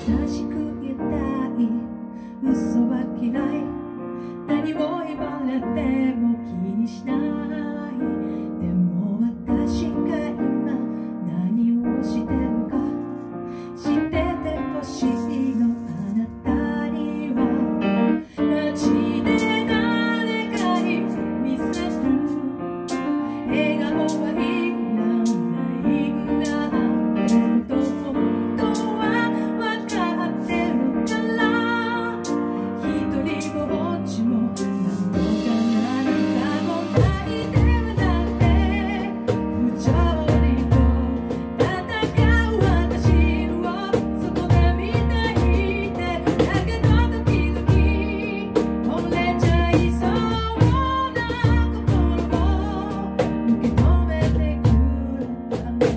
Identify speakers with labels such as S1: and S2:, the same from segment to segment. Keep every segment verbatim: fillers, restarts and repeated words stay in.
S1: しくいたい、嘘は嫌い、何を言われても気にしない。でも私が今何をしてるか知っててほしいの。あなたには街で誰かに見せる笑顔はいらないんだけど、本当は分かってるから。一人ぼっちもなんとかなるかも。泣いてるなんて不条理と戦う私をそこで見ていて、だけど時々折れちゃいそうな心を受け止めてくれたん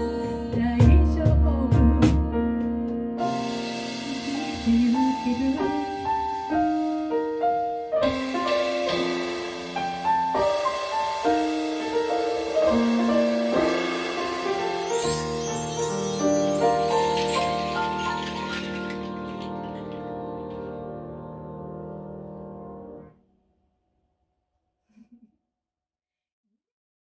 S1: だ。You